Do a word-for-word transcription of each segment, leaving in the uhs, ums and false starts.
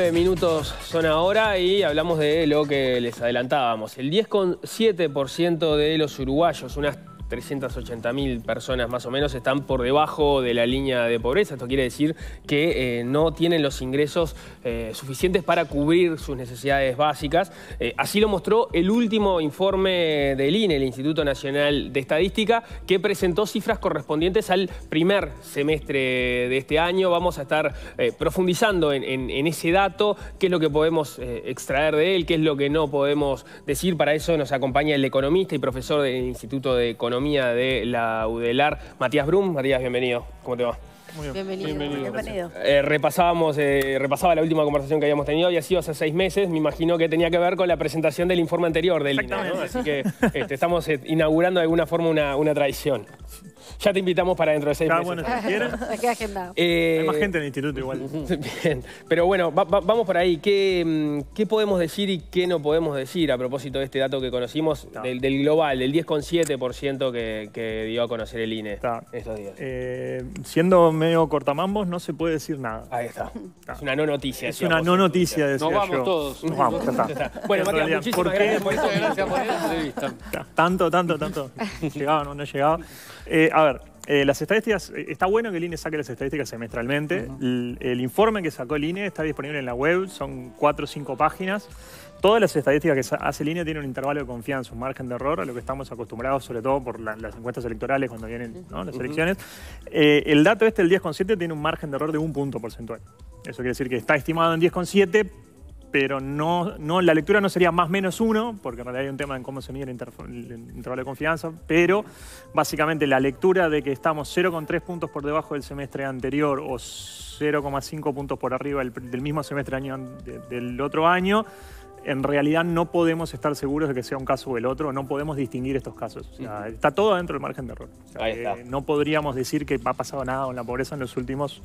nueve minutos son ahora y hablamos de lo que les adelantábamos. El diez coma siete por ciento de los uruguayos, unas trescientas ochenta mil personas más o menos, están por debajo de la línea de pobreza. Esto quiere decir que eh, no tienen los ingresos eh, suficientes para cubrir sus necesidades básicas. Eh, así lo mostró el último informe del I N E, el Instituto Nacional de Estadística, que presentó cifras correspondientes al primer semestre de este año. Vamos a estar eh, profundizando en, en, en ese dato, qué es lo que podemos eh, extraer de él, qué es lo que no podemos decir. Para eso nos acompaña el economista y profesor del Instituto de Economía de la UDELAR, Matías Brum. Matías, bienvenido. ¿Cómo te va? Muy bien. Bienvenido. Bienvenido. Bienvenido. Eh, repasábamos, eh, repasaba la última conversación que habíamos tenido, había sido hace seis meses, me imagino que tenía que ver con la presentación del informe anterior del I N E, ¿no? Así que este, estamos eh, inaugurando de alguna forma una, una tradición. Ya te invitamos para dentro de seis Está meses. bueno, si quieren. Queda agendado. Eh, Hay más gente en el instituto igual. Bien, pero bueno, va, va, vamos por ahí. ¿Qué, ¿Qué podemos decir y qué no podemos decir a propósito de este dato que conocimos no. del, del global, del diez coma siete por ciento que, que dio a conocer el I N E Está. estos días? Eh, siendo medio cortamambos, no se puede decir nada. Ahí está. Es una no noticia. Es una no noticia, decía Nos vamos yo. todos. Nos vamos, ya está. Ya está. Bueno, En Matías, realidad, muchísimas ¿por qué? gracias por Muchas esto. gracias por esta entrevista. Tanto, tanto, tanto. Llegaba, no, no llegaba. Eh, a ver, eh, las estadísticas, eh, está bueno que el I N E saque las estadísticas semestralmente. Uh-huh. el, el informe que sacó el I N E está disponible en la web, son cuatro o cinco páginas. Todas las estadísticas que hace el I N E tienen un intervalo de confianza, un margen de error, a lo que estamos acostumbrados, sobre todo por la, las encuestas electorales cuando vienen, ¿no?, las elecciones. Eh, el dato este, el diez coma siete, tiene un margen de error de un punto porcentual. Eso quiere decir que está estimado en diez coma siete, pero no, no, la lectura no sería más menos uno, porque en realidad hay un tema en cómo se mide el, inter, el intervalo de confianza, pero básicamente la lectura de que estamos cero coma tres puntos por debajo del semestre anterior o cero coma cinco puntos por arriba del, del mismo semestre año, de, del otro año, en realidad no podemos estar seguros de que sea un caso o el otro, no podemos distinguir estos casos. O sea, uh-huh. Está todo dentro del margen de error. O sea, Ahí está. Eh, no podríamos decir que ha pasado nada con la pobreza en los últimos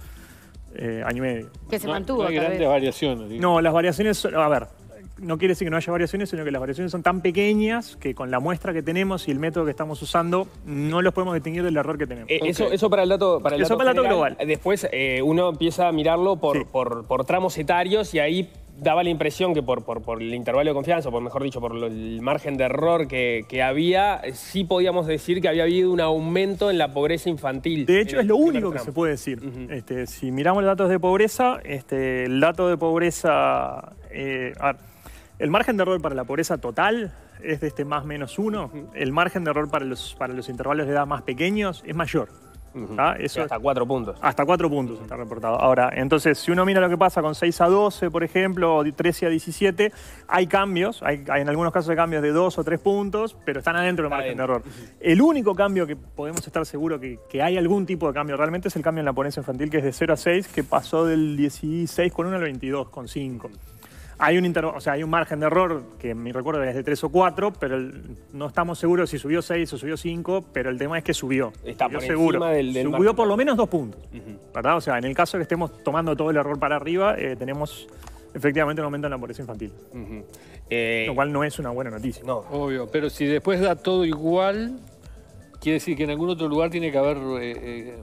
eh, año y medio. Que se No, mantuvo. no hay tal grandes vez. variaciones. Digo. No, las variaciones son, a ver, no quiere decir que no haya variaciones, sino que las variaciones son tan pequeñas que con la muestra que tenemos y el método que estamos usando no los podemos distinguir del error que tenemos. Eh, Okay. eso, eso para el dato, para el Eso dato para el dato general. global. Después eh, uno empieza a mirarlo por, Sí. por, por tramos etarios y ahí daba la impresión que por, por, por el intervalo de confianza, o por mejor dicho, por lo, el margen de error que, que había, sí podíamos decir que había habido un aumento en la pobreza infantil. De hecho, es lo único que tramo. se puede decir. Uh-huh. este, si miramos los datos de pobreza, este, el dato de pobreza... Eh, a ver, el margen de error para la pobreza total es de este más menos uno. Uh-huh. El margen de error para los, para los intervalos de edad más pequeños es mayor. Uh-huh. ¿Ah? Eso Sí, hasta cuatro puntos. Hasta cuatro puntos está reportado. Ahora, entonces, si uno mira lo que pasa con seis a doce, por ejemplo, o trece a diecisiete, hay cambios, hay, hay en algunos casos hay cambios de dos o tres puntos, pero están adentro del margen de error. El único cambio que podemos estar seguros que, que hay algún tipo de cambio realmente es el cambio en la pobreza infantil, que es de cero a seis, que pasó del dieciséis coma uno al veintidós coma cinco. Hay un, inter... o sea, hay un margen de error que mi recuerdo es de tres o cuatro, pero el... no estamos seguros si subió seis o subió cinco, pero el tema es que subió. Está subió por seguro. encima del, del subió margen. por lo menos dos puntos. Uh-huh. ¿Verdad? O sea, en el caso de que estemos tomando todo el error para arriba, eh, tenemos efectivamente un aumento en la pobreza infantil. Uh-huh. eh... Lo cual no es una buena noticia. No. Obvio, pero si después da todo igual, quiere decir que en algún otro lugar tiene que haber eh, eh,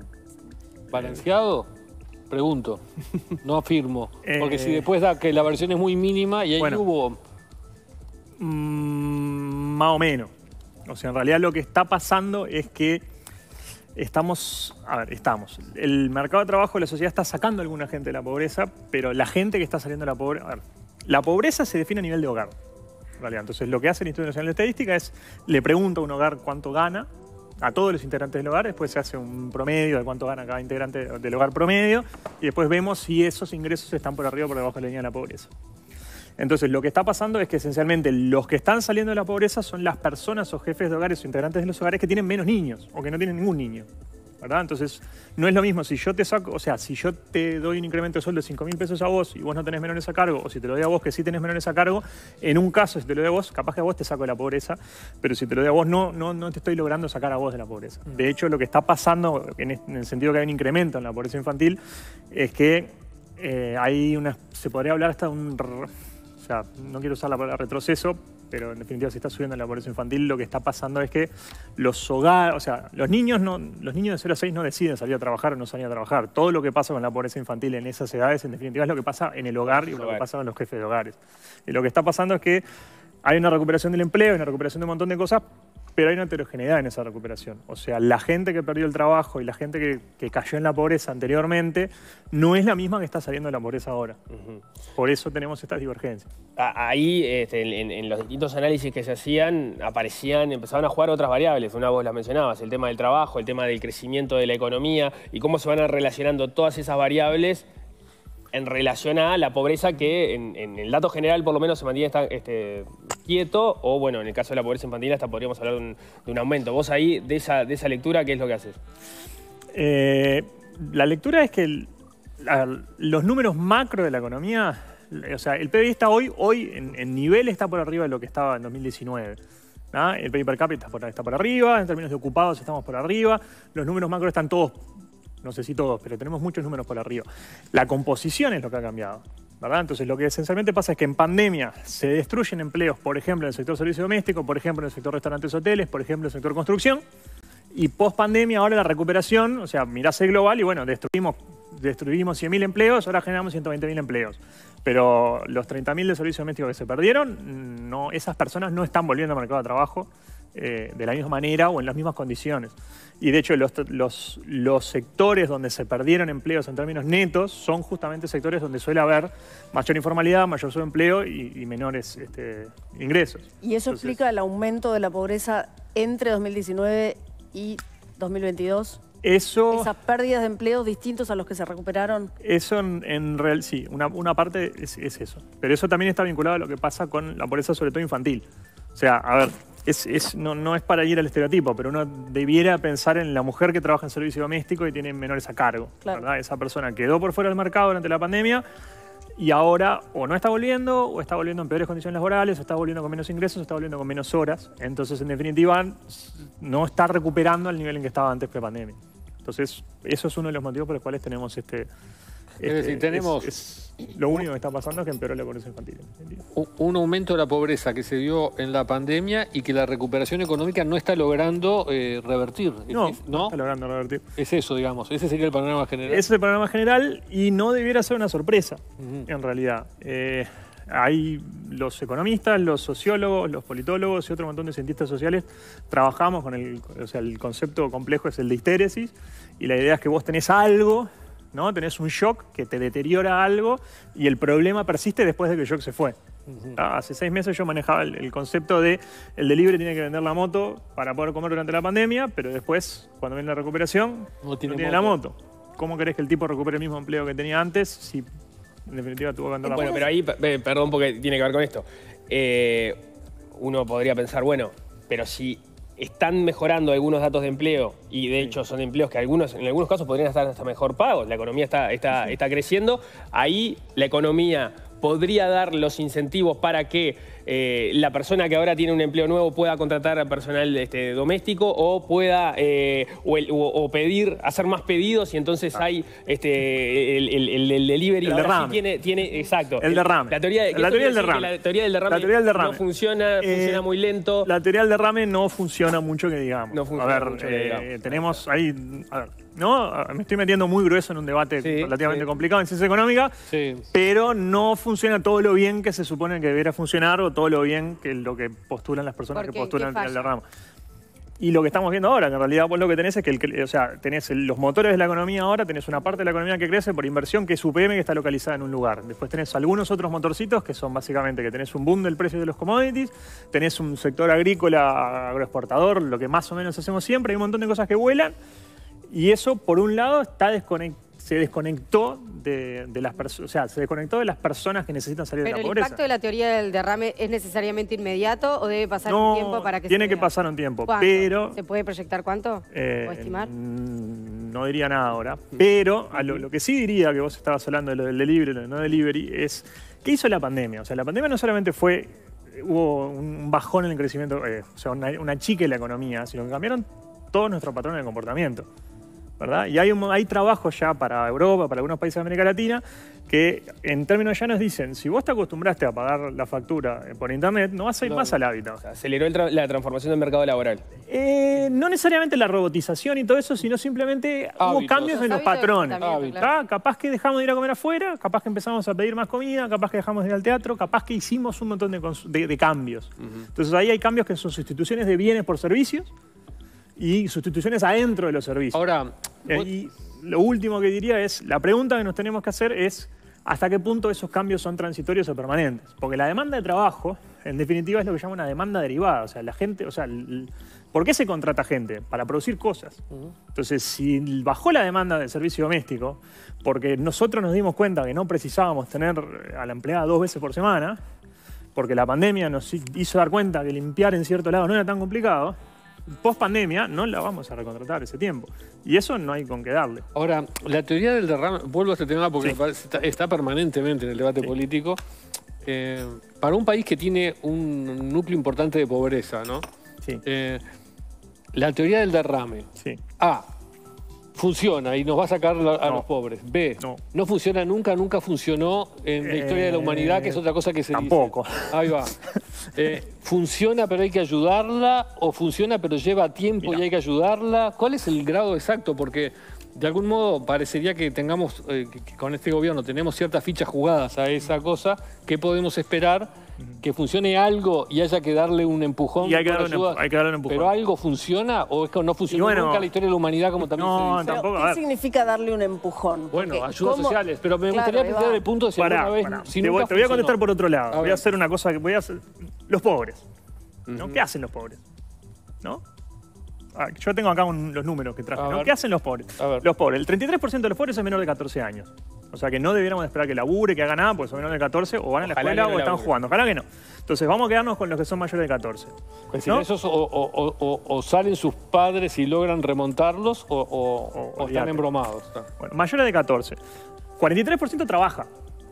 balanceado. Pregunto, no afirmo. Porque Eh, si después da que la variación es muy mínima y ahí bueno. hubo... Mm, más o menos. O sea, en realidad lo que está pasando es que estamos, a ver, estamos. El mercado de trabajo de la sociedad está sacando a alguna gente de la pobreza, pero la gente que está saliendo de la pobreza... A ver, la pobreza se define a nivel de hogar, en realidad. Entonces, lo que hace el Instituto Nacional de Estadística es, le pregunta a un hogar cuánto gana, a todos los integrantes del hogar, después se hace un promedio de cuánto gana cada integrante del hogar promedio, y después vemos si esos ingresos están por arriba o por debajo de la línea de la pobreza. Entonces, lo que está pasando es que esencialmente los que están saliendo de la pobreza son las personas o jefes de hogares o integrantes de los hogares que tienen menos niños o que no tienen ningún niño, ¿verdad? Entonces, no es lo mismo si yo te saco, o sea, si yo te doy un incremento de sueldo de cinco mil pesos a vos y vos no tenés menores a cargo, o si te lo doy a vos que sí tenés menores a cargo, en un caso, si te lo doy a vos, capaz que a vos te saco de la pobreza, pero si te lo doy a vos, no, no, no te estoy logrando sacar a vos de la pobreza. De hecho, lo que está pasando, en, en el sentido que hay un incremento en la pobreza infantil, es que eh, hay una, se podría hablar hasta de un... O sea, no quiero usar la palabra retroceso, pero en definitiva si está subiendo la pobreza infantil, lo que está pasando es que los hogares, o sea, los niños, no, los niños de cero a seis no deciden salir a trabajar o no salir a trabajar. Todo lo que pasa con la pobreza infantil en esas edades, en definitiva, es lo que pasa en el hogar y lo que pasa con los jefes de hogares. Y lo que está pasando es que hay una recuperación del empleo, hay una recuperación de un montón de cosas, pero hay una heterogeneidad en esa recuperación. O sea, la gente que perdió el trabajo y la gente que, que cayó en la pobreza anteriormente no es la misma que está saliendo de la pobreza ahora. Uh-huh. Por eso tenemos estas divergencias. Ahí, este, en, en los distintos análisis que se hacían, aparecían, empezaban a jugar otras variables. Una vos las mencionabas, el tema del trabajo, el tema del crecimiento de la economía y cómo se van relacionando todas esas variables en relación a la pobreza que en, en el dato general por lo menos se mantiene esta, este, quieto, o bueno, en el caso de la pobreza infantil hasta podríamos hablar de un, de un aumento. Vos ahí, de esa, de esa lectura, ¿qué es lo que haces? Eh, la lectura es que el, la, los números macro de la economía, o sea, el P B I está hoy, hoy en, en nivel está por arriba de lo que estaba en dos mil diecinueve. ¿no? El P I B per cápita está por, está por arriba, en términos de ocupados estamos por arriba, los números macro están todos, no sé si todos, pero tenemos muchos números por arriba. La composición es lo que ha cambiado, ¿verdad? Entonces lo que esencialmente pasa es que en pandemia se destruyen empleos, por ejemplo, en el sector servicio doméstico, por ejemplo, en el sector restaurantes, hoteles, por ejemplo, en el sector construcción, y post pandemia ahora la recuperación, o sea, mirás el global y bueno, destruimos, destruimos cien mil empleos, ahora generamos ciento veinte mil empleos. Pero los treinta mil de servicio doméstico que se perdieron, no, esas personas no están volviendo al mercado de trabajo eh, de la misma manera o en las mismas condiciones. Y de hecho los, los, los sectores donde se perdieron empleos en términos netos son justamente sectores donde suele haber mayor informalidad, mayor subempleo y, y menores este, ingresos. ¿Y eso Entonces, explica el aumento de la pobreza entre dos mil diecinueve y dos mil veintidós? Eso, ¿Esas pérdidas de empleos distintos a los que se recuperaron? Eso en, en real, sí, una, una parte es, es eso. Pero eso también está vinculado a lo que pasa con la pobreza, sobre todo infantil. O sea, a ver, es, es, no, no es para ir al estereotipo, pero uno debiera pensar en la mujer que trabaja en servicio doméstico y tiene menores a cargo. Claro. ¿verdad? Esa persona quedó por fuera del mercado durante la pandemia y ahora o no está volviendo, o está volviendo en peores condiciones laborales, o está volviendo con menos ingresos, o está volviendo con menos horas. Entonces, en definitiva, no está recuperando al nivel en que estaba antes pre-pandemia. Entonces, eso es uno de los motivos por los cuales tenemos este... Es este, decir, tenemos... Es, es, lo único que está pasando es que empeoró la pobreza infantil. Un aumento de la pobreza que se dio en la pandemia y que la recuperación económica no está logrando eh, revertir. No, es, ¿no? no está logrando revertir. Es eso, digamos. Ese sería el panorama general. Ese es el panorama general y no debiera ser una sorpresa, uh-huh. en realidad. Eh, Hay los economistas, los sociólogos, los politólogos y otro montón de cientistas sociales trabajamos con el, o sea, el concepto complejo es el de histéresis y la idea es que vos tenés algo, ¿no? Tenés un shock que te deteriora algo y el problema persiste después de que el shock se fue. Uh-huh. Hace seis meses yo manejaba el, el concepto de el delivery tiene que vender la moto para poder comer durante la pandemia, pero después, cuando viene la recuperación, no tiene, no tiene la moto. ¿Cómo querés que el tipo recupere el mismo empleo que tenía antes si en definitiva tuvo que vender la bueno, moto? Pero ahí, perdón porque tiene que ver con esto. Eh, uno podría pensar, bueno, pero si están mejorando algunos datos de empleo y de hecho son empleos que algunos, en algunos casos podrían estar hasta mejor pagos, la economía está, está, está creciendo, ahí la economía podría dar los incentivos para que eh, la persona que ahora tiene un empleo nuevo pueda contratar a personal este, doméstico o pueda eh, o, el, o, o pedir, hacer más pedidos y entonces ah. hay este, el, el, el, el delivery. El derrame. Sí tiene, tiene, exacto. El derrame. La teoría, de, la teoría del derrame. La teoría del derrame, la teoría del derrame. no funciona, eh, funciona muy lento. La teoría del derrame no funciona mucho que digamos. No funciona a ver, mucho eh, que digamos. Tenemos ahí... A ver, ¿no? Me estoy metiendo muy grueso en un debate sí, relativamente sí. complicado en ciencia económica, sí. pero no funciona todo lo bien que se supone que debería funcionar o todo lo bien que lo que postulan las personas que postulan el derrame. Y lo que estamos viendo ahora, que en realidad vos lo que tenés es que, el, o sea, tenés el, los motores de la economía ahora, tenés una parte de la economía que crece por inversión, que es U P M, que está localizada en un lugar. Después tenés algunos otros motorcitos, que son básicamente que tenés un boom del precio de los commodities, tenés un sector agrícola, agroexportador, lo que más o menos hacemos siempre, hay un montón de cosas que vuelan, y eso, por un lado, está desconect, se desconectó de, de las personas, o sea, se desconectó de las personas que necesitan salir Pero de la pobreza. ¿el impacto de la teoría del derrame es necesariamente inmediato o debe pasar no, un tiempo para que tiene se que vea? pasar un tiempo, ¿Cuánto? pero... ¿Se puede proyectar cuánto? Eh, ¿O estimar? No diría nada ahora, pero a lo, lo que sí diría, que vos estabas hablando de lo del delivery, lo del no delivery, es ¿qué hizo la pandemia? O sea, la pandemia no solamente fue, hubo un bajón en el crecimiento, eh, o sea, una, una chica en la economía, sino que cambiaron todos nuestros patrones de comportamiento. ¿verdad? Y hay, un, hay trabajos ya para Europa, para algunos países de América Latina, que en términos llanos dicen, si vos te acostumbraste a pagar la factura por internet, no vas a ir No, más al hábito. O sea, aceleró el tra- la transformación del mercado laboral. Eh, no necesariamente la robotización y todo eso, sino simplemente hubo Hábitos. cambios en los Los hábitos de patrones. comportamiento, ¿Tá? claro. Capaz que dejamos de ir a comer afuera, capaz que empezamos a pedir más comida, capaz que dejamos de ir al teatro, capaz que hicimos un montón de, cons- de- de cambios. Entonces ahí hay cambios que son sustituciones de bienes por servicios y sustituciones adentro de los servicios. Ahora, Eh, vos- y lo último que diría es, la pregunta que nos tenemos que hacer es hasta qué punto esos cambios son transitorios o permanentes. Porque la demanda de trabajo, en definitiva, es lo que llama una demanda derivada. O sea, la gente, o sea, el- ¿por qué se contrata gente? Para producir cosas. Entonces, si bajó la demanda del servicio doméstico, porque nosotros nos dimos cuenta que no precisábamos tener a la empleada dos veces por semana, porque la pandemia nos hizo dar cuenta que limpiar en cierto lado no era tan complicado, post pandemia no la vamos a recontratar ese tiempo. Y eso no hay con qué darle. ahora, la teoría del derrame, vuelvo a este tema porque Sí. me parece- está, está permanentemente en el debate político. Eh, para un país que tiene un núcleo importante de pobreza, ¿no? Sí, Eh, la teoría del derrame. sí. A. Funciona y nos va a sacar la- a No. los pobres. B. No. No funciona nunca, nunca funcionó en la historia de la Eh, humanidad, que es otra cosa que se tampoco. dice. Ahí va. Eh, ¿Funciona pero hay que ayudarla? ¿O funciona pero lleva tiempo Mira. y hay que ayudarla? ¿Cuál es el grado exacto? Porque de algún modo parecería que tengamos, eh, que, que con este gobierno tenemos ciertas fichas jugadas a esa cosa. ¿Qué podemos esperar? ¿Que funcione algo y haya que darle un empujón? Y hay que con darle un ayuda? empu- hay que darle un empujón. ¿Pero algo funciona o es que no funcionó Y bueno, nunca en la historia de la humanidad como también no, se dice? Pero, tampoco, a ¿qué ver. significa darle un empujón? Bueno, Porque, ayudas ¿cómo? sociales, pero me Claro, gustaría ahí va. plantear el punto de si Pará, alguna vez... pará. si te, voy, nunca te voy a funcionó. contestar por otro lado. A voy ver. a hacer una cosa que voy a hacer. Los pobres. ¿no? ¿Qué hacen los pobres? ¿No? Ah, yo tengo acá un- los números que traje. A ¿no? ver. ¿Qué hacen los pobres? A ver. Los pobres. El treinta y tres por ciento de los pobres es menor de catorce años. O sea que no debiéramos esperar que labure, que haga nada, porque son menores de catorce o van a la Ojalá escuela que no o están labure. jugando. Ojalá que no. Entonces vamos a quedarnos con los que son mayores de catorce. Es decir, ¿no? esos o, o- o- o- o salen sus padres y logran remontarlos o, o- o están olvídate. embromados. Bueno, mayores de catorce. cuarenta y tres por ciento trabaja.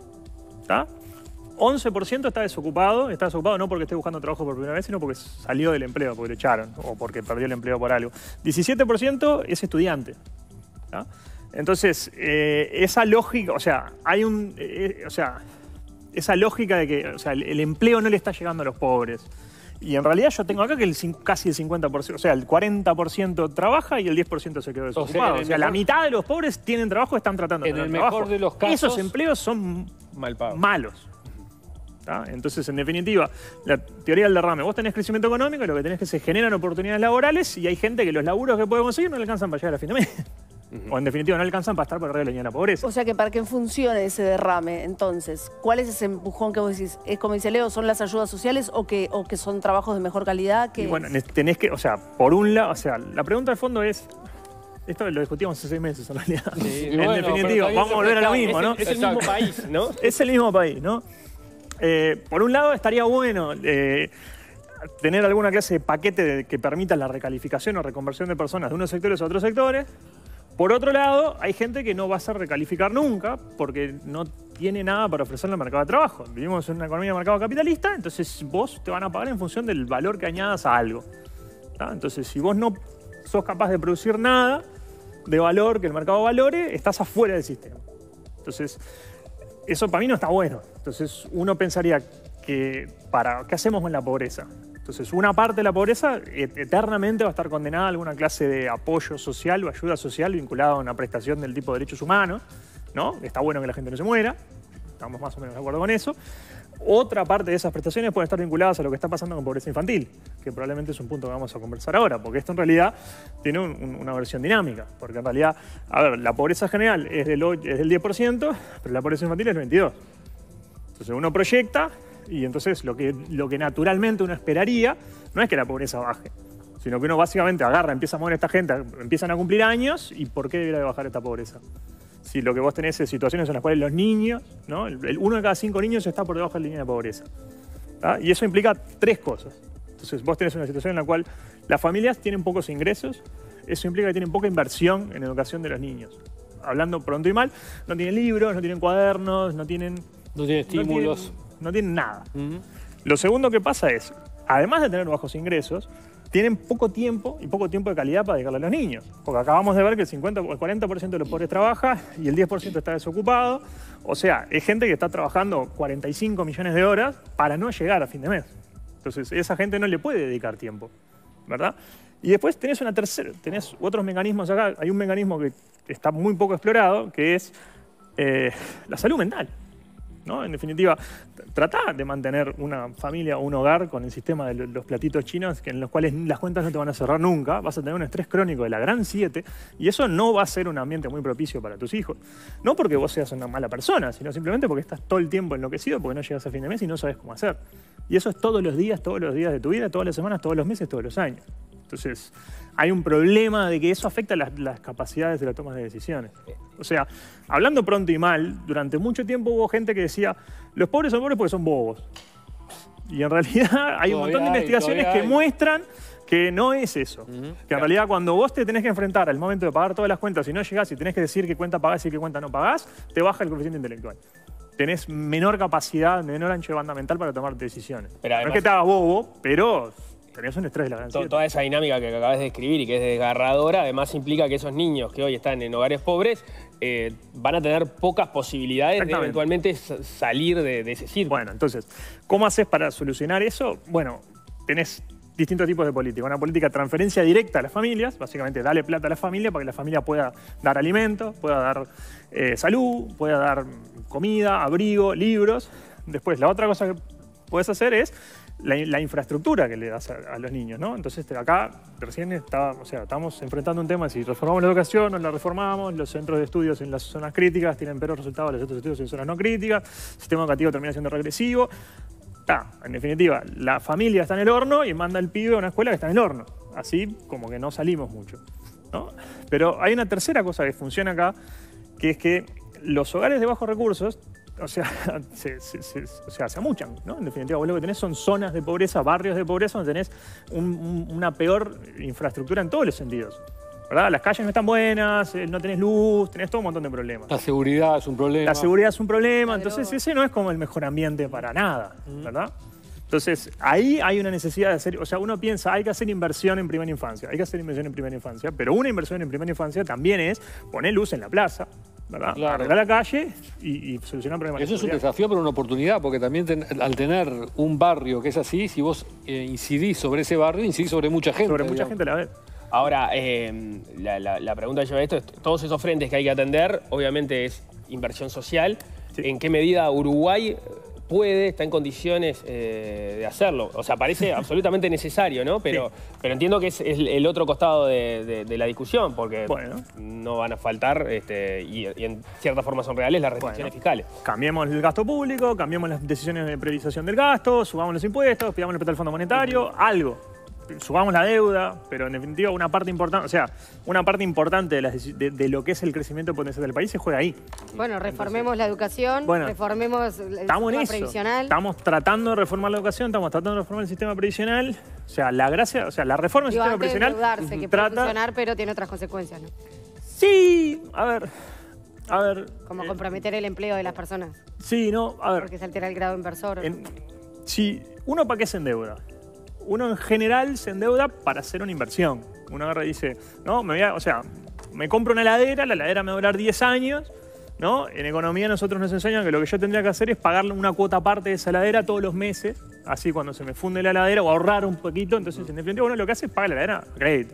¿Está? once por ciento está desocupado. Está desocupado no porque esté buscando trabajo por primera vez, sino porque salió del empleo, porque lo echaron o porque perdió el empleo por algo. diecisiete por ciento es estudiante. ¿Está? Entonces, eh, esa lógica, o sea, hay un. eh, o sea, esa lógica de que o sea, el, el empleo no le está llegando a los pobres. Y en realidad yo tengo acá que el, cin- casi el cincuenta por ciento, o sea, el cuarenta por ciento trabaja y el diez por ciento se quedó sea, desocupado. O en el sea, la mejor- mitad de los pobres tienen trabajo, están tratando de En tener el mejor trabajo. de los casos- Esos empleos son Mal pago. malos. ¿Tá? Entonces, en definitiva, la teoría del derrame, vos tenés crecimiento económico y lo que tenés es que se generan oportunidades laborales y hay gente que los laburos que puede conseguir no le alcanzan para llegar a fin de mes. O en definitiva no le alcanzan para estar por arriba de la línea de la pobreza. O sea que para que funcione ese derrame, entonces, ¿cuál es ese empujón que vos decís? ¿Es como dice Leo, son las ayudas sociales o que, o que son trabajos de mejor calidad? Que Y bueno, ne- tenés que, o sea, por un lado, o sea, la pregunta de fondo es, esto lo discutíamos hace seis meses en realidad. Y en bueno, definitiva, pero también vamos a volver a lo se mismo, ¿no? Es el mismo Exacto. país, ¿no? Es el mismo país, ¿no? Eh, por un lado, estaría bueno eh, tener alguna clase de paquete de- que permita la recalificación o reconversión de personas de unos sectores a otros sectores. Por otro lado, hay gente que no va a hacer recalificar nunca porque no tiene nada para ofrecerle al mercado de trabajo. Vivimos en una economía de mercado capitalista, entonces vos te van a pagar en función del valor que añadas a algo. ¿Tá? Entonces, si vos no sos capaz de producir nada de valor que el mercado valore, estás afuera del sistema. Entonces, eso para mí no está bueno. Entonces, uno pensaría que, para, ¿qué hacemos con la pobreza? Entonces, una parte de la pobreza et- eternamente va a estar condenada a alguna clase de apoyo social o ayuda social vinculada a una prestación del tipo de derechos humanos, ¿no? Está bueno que la gente no se muera, estamos más o menos de acuerdo con eso. Otra parte de esas prestaciones puede estar vinculadas a lo que está pasando con pobreza infantil, que probablemente es un punto que vamos a conversar ahora, porque esto en realidad tiene un- un- una versión dinámica, porque en realidad, a ver, la pobreza general es del, o- es del diez por ciento, pero la pobreza infantil es del veintidós por ciento. Entonces uno proyecta y entonces lo que, lo que naturalmente uno esperaría no es que la pobreza baje, sino que uno básicamente agarra, empieza a mover a esta gente, empiezan a cumplir años y ¿por qué debería de bajar esta pobreza? Si lo que vos tenés es situaciones en las cuales los niños, ¿no? el, el uno de cada cinco niños está por debajo de la línea de pobreza. ¿Tá? Y eso implica tres cosas. Entonces vos tenés una situación en la cual las familias tienen pocos ingresos, eso implica que tienen poca inversión en educación de los niños. Hablando pronto y mal, no tienen libros, no tienen cuadernos, no tienen... No tiene no tienen- estímulos. No tienen nada. Ujú. Lo segundo que pasa es, además de tener bajos ingresos, tienen poco tiempo y poco tiempo de calidad para dedicarle a los niños. Porque acabamos de ver que el, cincuenta, el cuarenta por ciento de los pobres trabaja y el diez por ciento está desocupado. O sea, es gente que está trabajando cuarenta y cinco millones de horas para no llegar a fin de mes. Entonces, esa gente no le puede dedicar tiempo, ¿verdad? Y después tenés una tercera, tenés otros mecanismos acá. Hay un mecanismo que está muy poco explorado, que es eh, la salud mental, ¿no? En definitiva, tratá de mantener una familia o un hogar con el sistema de los platitos chinos, que en los cuales las cuentas no te van a cerrar nunca, vas a tener un estrés crónico de la gran siete, y eso no va a ser un ambiente muy propicio para tus hijos. No porque vos seas una mala persona, sino simplemente porque estás todo el tiempo enloquecido porque no llegas a fin de mes y no sabes cómo hacer. Y eso es todos los días, todos los días de tu vida, todas las semanas, todos los meses, todos los años. Entonces, hay un problema de que eso afecta las, las capacidades de la toma de decisiones. O sea, hablando pronto y mal, durante mucho tiempo hubo gente que decía, los pobres son pobres porque son bobos. Y en realidad hay un montón de investigaciones que muestran que no es eso. Uh-huh. Que en realidad cuando vos te tenés que enfrentar al momento de pagar todas las cuentas y no llegás y tenés que decir qué cuenta pagás y qué cuenta no pagás, te baja el coeficiente intelectual. Tenés menor capacidad, menor ancho de banda mental para tomar decisiones. Pero además, no es que te hagas bobo, pero tenés un estrés de la gran siete. Toda esa dinámica que acabas de describir y que es desgarradora, además implica que esos niños que hoy están en hogares pobres eh, van a tener pocas posibilidades de eventualmente salir de, de ese círculo. Bueno, entonces, ¿cómo haces para solucionar eso? Bueno, tenés distintos tipos de política. Una política de transferencia directa a las familias, básicamente dale plata a la familia para que la familia pueda dar alimento, pueda dar eh, salud, pueda dar comida, abrigo, libros. Después, la otra cosa que puedes hacer es la, la infraestructura que le das a, a los niños, ¿no? Entonces, acá recién estaba, o sea, estamos enfrentando un tema, si reformamos la educación, no la reformamos, los centros de estudios en las zonas críticas tienen peores resultados los centros de estudios en zonas no críticas, el sistema educativo termina siendo regresivo. Ah, en definitiva, la familia está en el horno y manda el pibe a una escuela que está en el horno. Así como que no salimos mucho, ¿no? Pero hay una tercera cosa que funciona acá, que es que los hogares de bajos recursos, o sea, se, se, se, o sea, se amuchan, ¿no? En definitiva, vos lo que tenés son zonas de pobreza, barrios de pobreza, donde tenés un, un, una peor infraestructura en todos los sentidos, ¿verdad? Las calles no están buenas, no tenés luz, tenés todo un montón de problemas. La seguridad es un problema. La seguridad es un problema, entonces ese no es como el mejor ambiente para nada, ¿verdad? Entonces, ahí hay una necesidad de hacer, o sea, uno piensa, hay que hacer inversión en primera infancia, hay que hacer inversión en primera infancia, pero una inversión en primera infancia también es poner luz en la plaza, ¿verdad? Claro. Arreglar la calle y, y solucionar problemas. Eso es un desafío, pero una oportunidad, porque también ten, al tener un barrio que es así, si vos eh, incidís sobre ese barrio, incidís sobre mucha gente. Sobre mucha digamos. gente a la vez. Ahora, eh, la, la, la pregunta que lleva esto es, todos esos frentes que hay que atender, obviamente es inversión social. Sí. ¿En qué medida Uruguay puede, está en condiciones eh, de hacerlo? O sea, parece absolutamente necesario, ¿no? Pero, sí. pero entiendo que es, es el otro costado de, de, de la discusión, porque bueno, no van a faltar, este, y, y en cierta forma son reales, las restricciones bueno, fiscales. Cambiemos el gasto público, cambiemos las decisiones de priorización del gasto, subamos los impuestos, pidamos el plata al Fondo Monetario, algo. Subamos la deuda, pero en definitiva una parte importante, o sea, una parte importante de, las, de, de lo que es el crecimiento potencial del país se juega ahí. Bueno, reformemos Entonces, la educación, bueno, reformemos el estamos sistema en eso. previsional. Estamos tratando de reformar la educación, estamos tratando de reformar el sistema previsional. O sea, la gracia, o sea, la reforma del Digo, sistema antes previsional. De dudarse, que trata... puede funcionar, pero tiene otras consecuencias, ¿no? Sí, a ver. A ver. Como eh, comprometer el empleo de las personas. Sí, no, a ver. Porque se altera el grado inversor. En, sí, uno para qué se endeuda. Uno en general se endeuda para hacer una inversión. Uno agarra y dice, no, me voy a, o sea, me compro una heladera, la heladera me va a durar diez años, ¿no? En economía nosotros nos enseñan que lo que yo tendría que hacer es pagarle una cuota aparte de esa heladera todos los meses, así cuando se me funde la heladera, o ahorrar un poquito, entonces en definitiva uno lo que hace es pagar la heladera a crédito.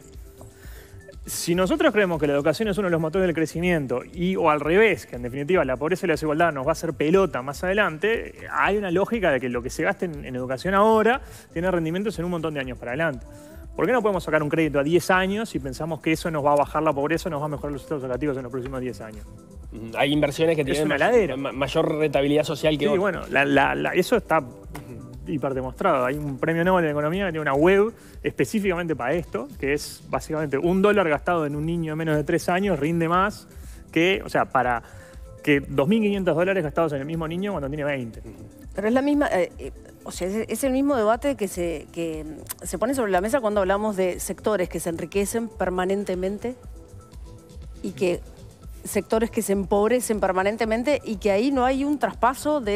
Si nosotros creemos que la educación es uno de los motores del crecimiento y o al revés, que en definitiva la pobreza y la desigualdad nos va a hacer pelota más adelante, hay una lógica de que lo que se gaste en, en educación ahora tiene rendimientos en un montón de años para adelante. ¿Por qué no podemos sacar un crédito a diez años si pensamos que eso nos va a bajar la pobreza, nos va a mejorar los estados educativos en los próximos diez años? Hay inversiones que tienen mayor, mayor rentabilidad social que sí, otras. Bueno, la, la, la, eso está hiperdemostrado. Hay un premio Nobel de Economía que tiene una web específicamente para esto, que es básicamente un dólar gastado en un niño de menos de tres años rinde más que, o sea, para que dos mil quinientos dólares gastados en el mismo niño cuando tiene veinte. Pero es la misma, eh, eh, o sea, es, es el mismo debate que se, que se pone sobre la mesa cuando hablamos de sectores que se enriquecen permanentemente y que sectores que se empobrecen permanentemente y que ahí no hay un traspaso de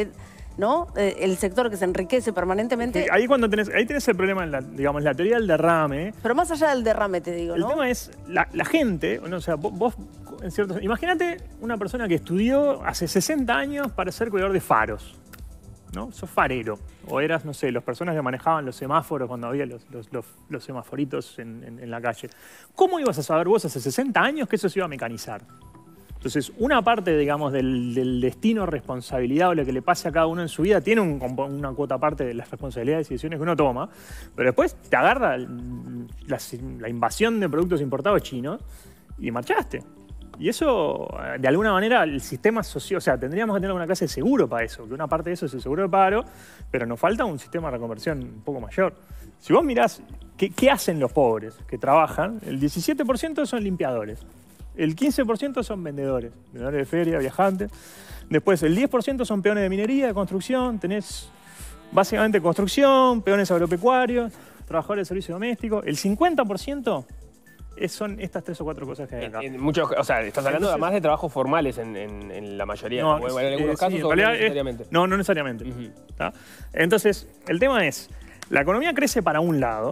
¿no? Eh, el sector que se enriquece permanentemente. Ahí cuando tenés, ahí tenés el problema, en la, digamos, la teoría del derrame. Pero más allá del derrame, te digo, El ¿no? tema es, la, la gente, ¿no? O sea, vos, vos en cierto, imagínate una persona que estudió hace sesenta años para ser cuidador de faros, ¿no? Sos farero. O eras, no sé, las personas que manejaban los semáforos cuando había los, los, los, los semaforitos en, en, en la calle. ¿Cómo ibas a saber vos hace sesenta años que eso se iba a mecanizar? Entonces, una parte, digamos, del, del destino, responsabilidad o lo que le pase a cada uno en su vida tiene un, una cuota parte de las responsabilidades y decisiones que uno toma, pero después te agarra la, la invasión de productos importados chinos y marchaste. Y eso, de alguna manera, el sistema social, o sea, tendríamos que tener una clase de seguro para eso, que una parte de eso es el seguro de paro, pero nos falta un sistema de reconversión un poco mayor. Si vos mirás qué, qué hacen los pobres que trabajan, el diecisiete por ciento son limpiadores, el quince por ciento son vendedores, vendedores de feria, viajantes, después el diez por ciento son peones de minería, de construcción, tenés básicamente construcción, peones agropecuarios, trabajadores de servicio doméstico, el cincuenta por ciento son estas tres o cuatro cosas que hay acá. En, en muchos, o sea, estás hablando Entonces, además de trabajos formales en, en, en la mayoría, no, o en algunos eh, casos, sí, o en no realidad necesariamente. Es, no, no necesariamente. Uh-huh. ¿Tá? Entonces, el tema es, la economía crece para un lado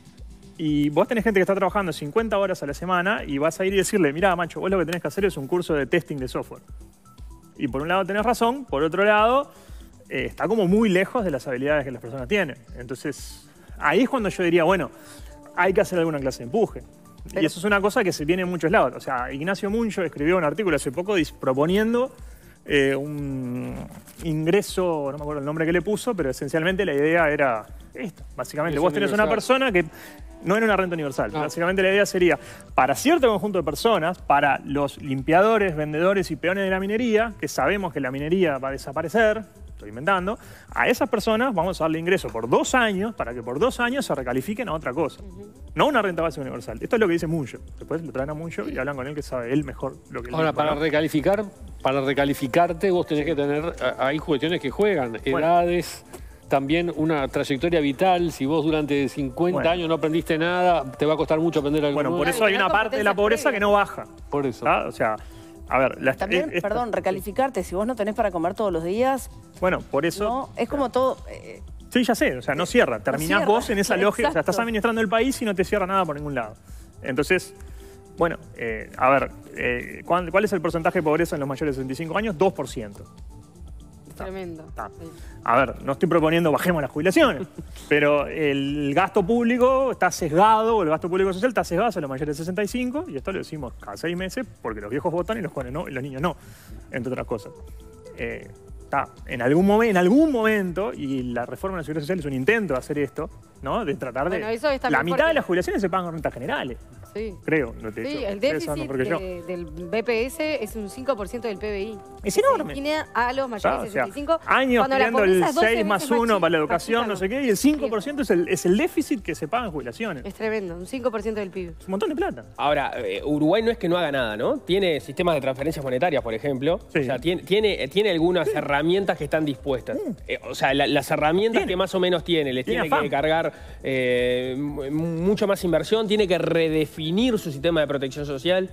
y vos tenés gente que está trabajando cincuenta horas a la semana y vas a ir y decirle, mirá, macho, vos lo que tenés que hacer es un curso de testing de software. Y por un lado tenés razón, por otro lado, eh, está como muy lejos de las habilidades que las personas tienen. Entonces, ahí es cuando yo diría, bueno, hay que hacer alguna clase de empuje. Pero, y eso es una cosa que se viene en muchos lados. O sea, Ignacio Muncho escribió un artículo hace poco proponiendo eh, un ingreso, no me acuerdo el nombre que le puso, pero esencialmente la idea era esto. Básicamente, vos tenés una persona que no era una renta universal. Ah. Básicamente la idea sería, para cierto conjunto de personas, para los limpiadores, vendedores y peones de la minería, que sabemos que la minería va a desaparecer, estoy inventando, a esas personas vamos a darle ingreso por dos años para que por dos años se recalifiquen a otra cosa. Uh-huh. No una renta básica universal. Esto es lo que dice Muncho. Después lo traen a Muncho y hablan con él que sabe él mejor lo que él Ahora, dice, para ¿no? recalificar, para recalificarte vos tenés que tener, hay cuestiones que juegan, bueno, edades, también una trayectoria vital. Si vos durante cincuenta bueno. años no aprendiste nada, te va a costar mucho aprender algo Bueno, nuevo. por eso hay una parte de la pobreza que no baja. Por eso. ¿Tá? O sea, a ver, la, también, es, perdón, recalificarte, si vos no tenés para comer todos los días. Bueno, por eso. No, es como todo. Eh, sí, ya sé, o sea, no cierra. Terminás no cierra. Vos en esa lógica, o sea, estás administrando el país y no te cierra nada por ningún lado. Entonces, bueno, eh, a ver, eh, ¿cuál, ¿cuál es el porcentaje de pobreza en los mayores de sesenta y cinco años? dos por ciento. Tremendo. Está. A ver, no estoy proponiendo bajemos las jubilaciones, pero el gasto público está sesgado, o el gasto público social está sesgado a los mayores de sesenta y cinco, y esto lo decimos cada seis meses porque los viejos votan y los jóvenes no, y los niños no, entre otras cosas. Eh, está. En, algún momen, en algún momento, y la reforma de la seguridad social es un intento de hacer esto, ¿no? De tratar de... Bueno, eso está la mitad que... de las jubilaciones se pagan con rentas generales. Sí. Creo. No te sí, dicho, el déficit de, del B P S es un cinco por ciento del P B I. Es enorme. Se destina a los mayores de sesenta y cinco. O sea, años pidiendo el seis más uno para la educación, no sé qué, y el cinco por ciento es el, es el déficit que se paga en jubilaciones. Es tremendo, un cinco por ciento del P I B. Es un montón de plata. Ahora, eh, Uruguay no es que no haga nada, ¿no? Tiene sistemas de transferencias monetarias, por ejemplo. Sí. O sea, tiene, tiene, tiene algunas sí. herramientas que están dispuestas. Sí. Eh, o sea, la, las herramientas ¿Tiene? que más o menos tiene. Les tiene, tiene que cargar eh, mucho más inversión, tiene que redefinir su sistema de protección social.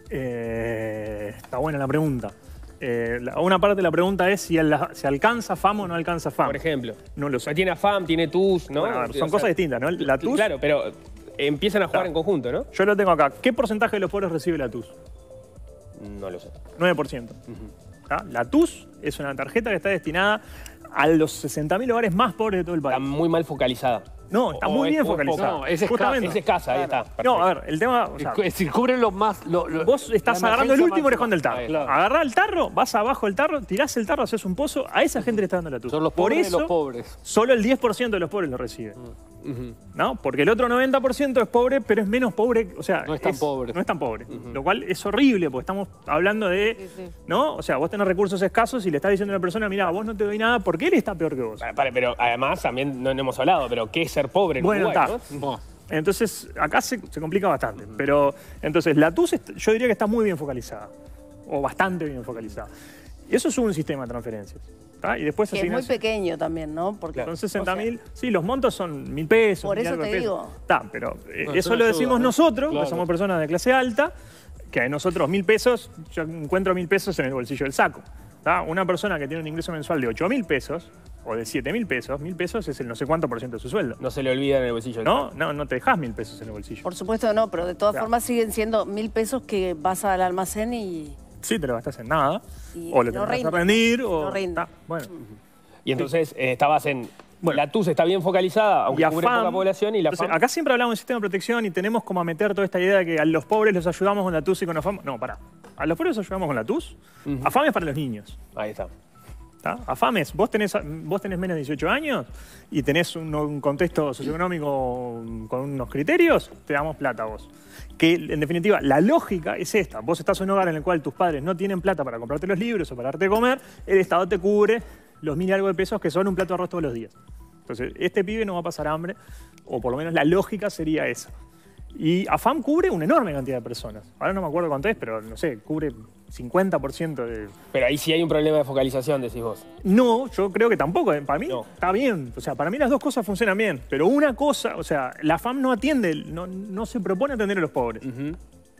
Eh, está buena la pregunta. Eh, la, una parte de la pregunta es si, el, si alcanza FAM o no alcanza FAM. Por ejemplo. No lo sé. Tiene FAM, tiene T U S, ¿no? Bueno, a ver, son o cosas sea, distintas, ¿no? La T U S... Claro, pero empiezan a jugar claro. en conjunto, ¿no? Yo lo tengo acá. ¿Qué porcentaje de los pobres recibe la T U S? No lo sé. nueve por ciento. Uh-huh. La T U S es una tarjeta que está destinada a los sesenta mil hogares más pobres de todo el país. Está muy mal focalizada. No, está o, muy o bien es, focalizada. No, es escasa, es escasa, ahí está. Perfecto. No, a ver, el tema... O sea, es decir, cubren los más... Lo, lo, vos estás agarrando el último orejón del tarro. Claro. Agarrás el tarro, vas abajo del tarro, tirás el tarro, haces un pozo, a esa gente le está dando la T U S. Son los Por pobres eso, de los pobres. Solo el diez por ciento de los pobres lo recibe. Mm. Uh-huh. ¿No? Porque el otro noventa por ciento es pobre, pero es menos pobre, o sea... No es tan es, pobre. No es tan pobre. Uh-huh. Lo cual es horrible, porque estamos hablando de... Sí, sí. ¿No? O sea, vos tenés recursos escasos y le estás diciendo a una persona, mira, vos no te doy nada porque él está peor que vos. Vale, vale, pero además también no, no hemos hablado, pero ¿qué es ser pobre en bueno, Uruguay? Está. ¿no? Entonces, acá se, se complica bastante. Uh-huh. Pero, entonces, la T U S yo diría que está muy bien focalizada. O bastante bien focalizada. Y eso es un sistema de transferencias. ¿tá? Y después que es muy pequeño también, ¿no? Porque son sesenta mil. O sea, sí, los montos son mil pesos. Por eso te digo. Está, pero eh, no, eso lo decimos ayuda, ¿no? nosotros, claro. que somos personas de clase alta, que a nosotros mil pesos, yo encuentro mil pesos en el bolsillo del saco. ¿tá? Una persona que tiene un ingreso mensual de ocho mil pesos o de siete mil pesos, mil pesos es el no sé cuánto por ciento de su sueldo. No se le olvida en el bolsillo. No, no, no te dejas mil pesos en el bolsillo. Por supuesto no, pero de todas Claro. formas siguen siendo mil pesos que vas al almacén y... Sí, te lo gastas en nada. Y o le no tenés que rinde, rendir. no O, rinde. tá, bueno. Y entonces eh, estabas en... Bueno. La T U S está bien focalizada, aunque Y cubre AFAM, poca población, y la entonces, FAM... acá siempre hablamos de sistema de protección y tenemos como a meter toda esta idea de que a los pobres los ayudamos con la T U S y con AFAM. No, pará. A los pobres los ayudamos con la T U S. Ujú. AFAM es para los niños. Ahí está. ¿Tá? AFAM es, vos tenés, vos tenés menos de dieciocho años y tenés un, un contexto socioeconómico con unos criterios, te damos plata a vos. Que, en definitiva, la lógica es esta. Vos estás en un hogar en el cual tus padres no tienen plata para comprarte los libros o para darte de comer, el Estado te cubre los mil y algo de pesos que son un plato de arroz todos los días. Entonces, este pibe no va a pasar hambre, o por lo menos la lógica sería esa. Y AFAM cubre una enorme cantidad de personas. Ahora no me acuerdo cuánto es, pero no sé, cubre cincuenta por ciento de... Pero ahí sí hay un problema de focalización, decís vos. No, yo creo que tampoco. Para mí No. está bien. O sea, para mí las dos cosas funcionan bien. Pero una cosa, o sea, la AFAM no atiende, no, no se propone atender a los pobres. Ujú.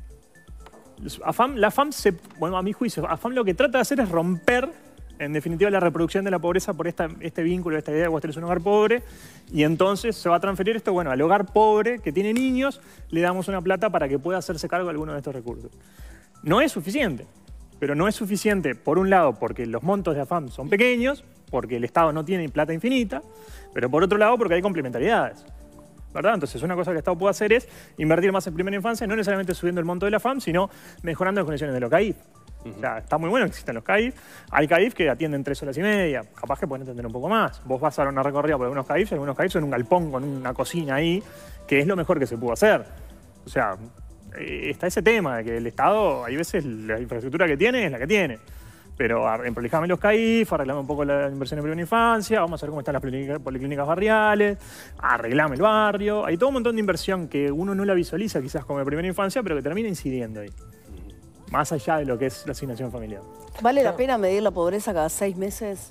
AFAM, la AFAM, se, bueno, a mi juicio, AFAM lo que trata de hacer es romper, en definitiva, la reproducción de la pobreza por esta, este vínculo, esta idea de que vos tenés un hogar pobre, y entonces se va a transferir esto, bueno, al hogar pobre que tiene niños, le damos una plata para que pueda hacerse cargo de alguno de estos recursos. No es suficiente, pero no es suficiente, por un lado, porque los montos de AFAM son pequeños, porque el Estado no tiene plata infinita, pero por otro lado, porque hay complementariedades. ¿Verdad? Entonces, una cosa que el Estado puede hacer es invertir más en primera infancia, no necesariamente subiendo el monto de la AFAM, sino mejorando las condiciones de los C A I F. O sea, está muy bueno que existan los C A I F. Hay C A I F que atienden tres horas y media. Capaz que pueden atender un poco más. Vos vas a dar una recorrida por algunos C A I F, algunos C A I F son un galpón con una cocina ahí, que es lo mejor que se pudo hacer. O sea, eh, está ese tema de que el Estado, hay veces la infraestructura que tiene es la que tiene. Pero emprolijame los C A I F, arreglame un poco la inversión en primera infancia, vamos a ver cómo están las policlínicas, policlínicas barriales, arreglame el barrio. Hay todo un montón de inversión que uno no la visualiza quizás como de primera infancia, pero que termina incidiendo ahí. Más allá de lo que es la asignación familiar. ¿Vale la pena medir la pobreza cada seis meses?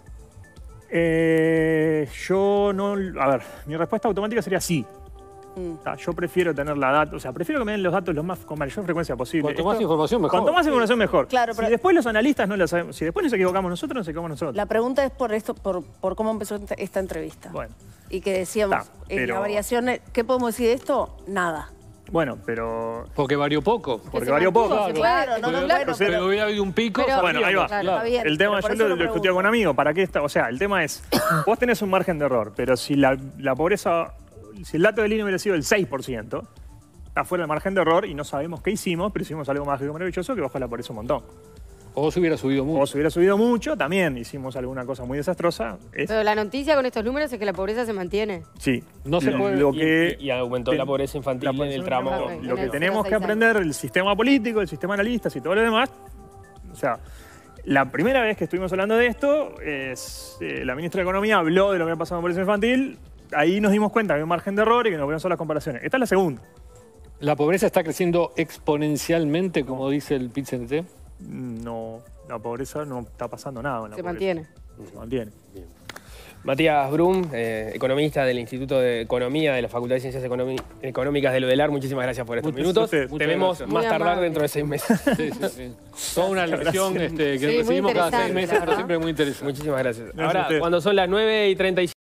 Eh, yo no... A ver, mi respuesta automática sería sí. Mm. Ah, Yo prefiero tener la data, o sea, prefiero que me den los datos los más, con mayor frecuencia posible. Cuanto Esto- más información, mejor. Cuanto más información, mejor. Claro, pero- Si después los analistas no lo sabemos, si después nos equivocamos nosotros, nos equivocamos nosotros. La pregunta es por esto, por, por cómo empezó esta- esta entrevista. Bueno, Y que decíamos, Está, en pero- la variación, ¿qué podemos decir de esto? Nada. bueno, pero... Porque varió poco. Porque se varió mantuvo, poco. se Claro, puede- no, no, claro, claro, Entonces, Pero hubiera habido un pico. Pero- Bueno, ahí va. Claro, está bien, El tema, pero por yo eso lo, lo lo discutía pregunto. con amigos, ¿para qué está? O sea, el tema es, vos tenés un margen de error, pero si la, la pobreza, si el dato del I N E hubiera sido el seis por ciento, está fuera del margen de error y no sabemos qué hicimos, pero hicimos algo mágico maravilloso que bajó la pobreza un montón. O se hubiera subido O mucho. se hubiera subido mucho, también hicimos alguna cosa muy desastrosa. Es- Pero la noticia con estos números es que la pobreza se mantiene. sí. No se puede- Lo Y, que, y- y aumentó la pobreza infantil la en pobreza el tramo. infantil. Ok, Lo en que el tenemos cero a que seis aprender, el sistema político, el sistema analistas y todo lo demás. O sea, la primera vez que estuvimos hablando de esto, es, eh, la ministra de Economía habló de lo que había pasado en pobreza infantil. Ahí nos dimos cuenta que había un margen de error y que no podíamos hacer las comparaciones. Esta es la segunda. La pobreza está creciendo exponencialmente, como dice el P I T C N T. No, la pobreza no está pasando nada con la Se pobreza. mantiene. Se mantiene. Matías Brum, eh, economista del Instituto de Economía de la Facultad de Ciencias Economi- Económicas de Lodelar, muchísimas gracias por estos Muchas minutos. gracias. Te Muchas vemos gracias. más Muy tardar amable. dentro de seis meses. Sí, sí, sí. Toda una lección este, que Sí, muy recibimos cada seis interesante, meses, ¿verdad? pero siempre muy interesante. Muchísimas gracias. Gracias a Ahora, ustedes. cuando son las nueve y treinta y cinco.